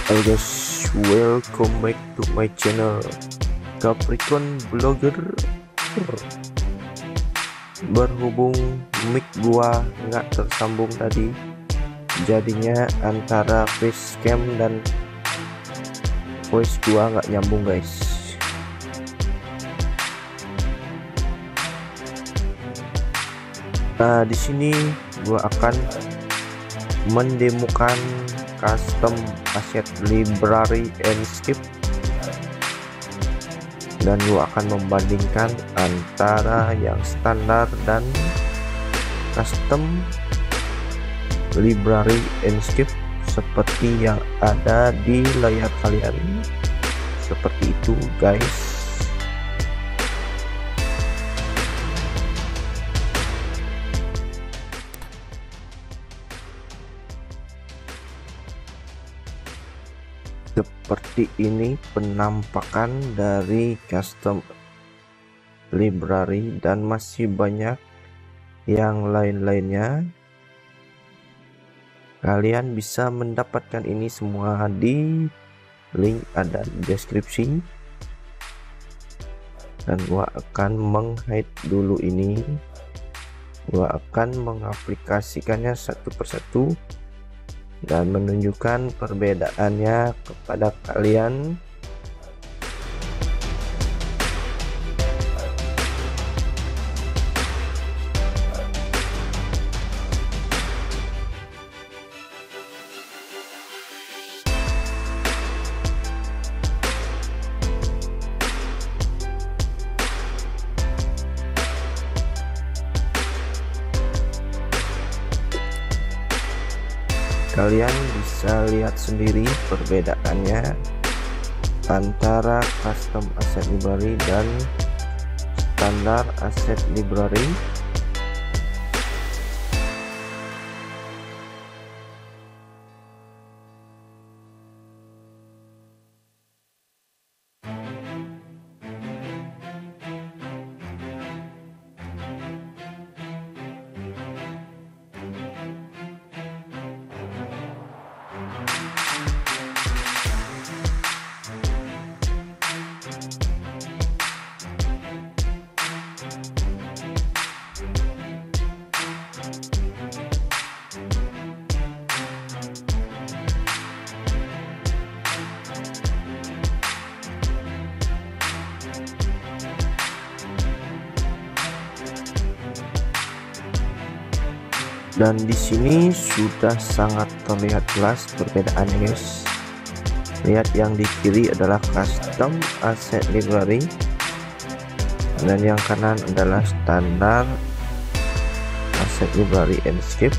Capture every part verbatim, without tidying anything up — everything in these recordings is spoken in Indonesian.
Halo guys, welcome back to my channel Capricorn Blogger. Berhubung mic gua nggak tersambung tadi, jadinya antara facecam dan voice gua nggak nyambung guys. Nah, di sini gua akan mendemokan custom asset library and skip, dan gua akan membandingkan antara yang standar dan custom library and skip seperti yang ada di layar kalian. Seperti itu guys. Seperti ini penampakan dari custom library, dan masih banyak yang lain-lainnya. Kalian bisa mendapatkan ini semua di link ada di deskripsi, dan gua akan menghide dulu ini. Gua akan mengaplikasikannya satu persatu dan menunjukkan perbedaannya kepada kalian. Kalian bisa lihat sendiri perbedaannya antara custom asset library dan standar asset library. Dan di sini sudah sangat terlihat jelas perbedaannya guys. Lihat, yang di kiri adalah custom asset library dan yang kanan adalah standar asset library and skip.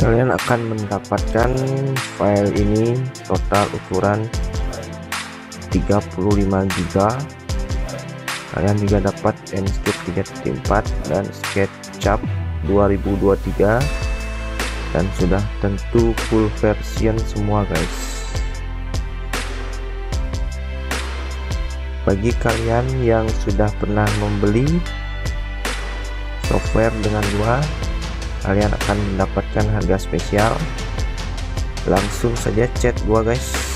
kalian akan mendapatkan file ini total ukuran tiga puluh lima giga. Kalian juga dapat Enscape tiga titik empat dan SketchUp dua ribu dua puluh tiga, dan sudah tentu full version semua guys. Bagi kalian yang sudah pernah membeli software dengan Lua, kalian akan mendapatkan harga spesial. Langsung saja chat gua guys.